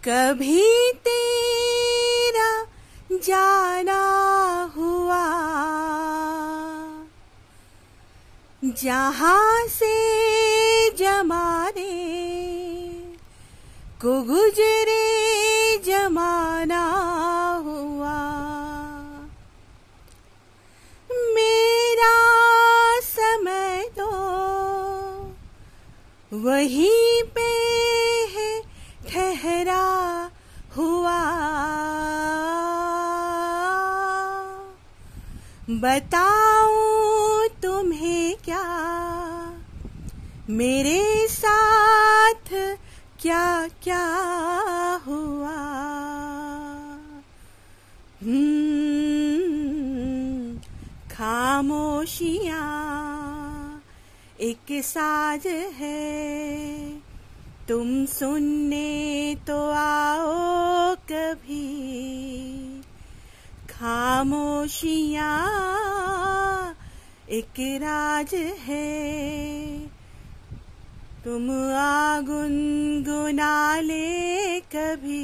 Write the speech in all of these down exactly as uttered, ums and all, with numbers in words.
कभी तेरा जाना हुआ जहां से जमाने को गुजरे जमाना हुआ। मेरा समय तो वहीं पे है ठहरा हुआ। बताऊं तुम्हें क्या मेरे साथ क्या क्या हुआ। हम्म खामोशियाँ एक साज है, तुम सुनने तो आओ कभी। खामोशियाँ एक राज है, तुम आ गुनगुना ले कभी।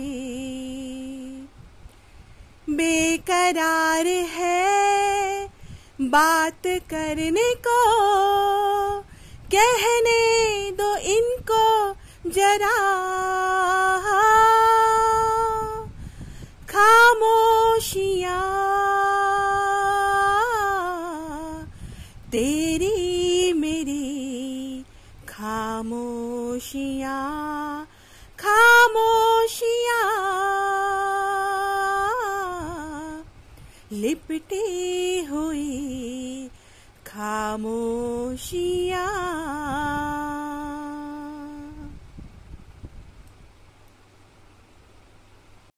बेकरार है बात करने को, कहने दो इनको जरा। खामोशियाँ तेरी मेरी खामोशियाँ, खामोशियाँ लिपटी हुई खामोशियाँ।